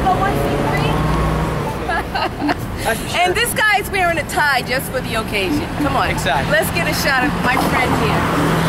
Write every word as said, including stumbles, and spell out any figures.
five oh one c three? And this guy's wearing a tie just for the occasion. Come on. Exactly. Let's get a shot of my friend here.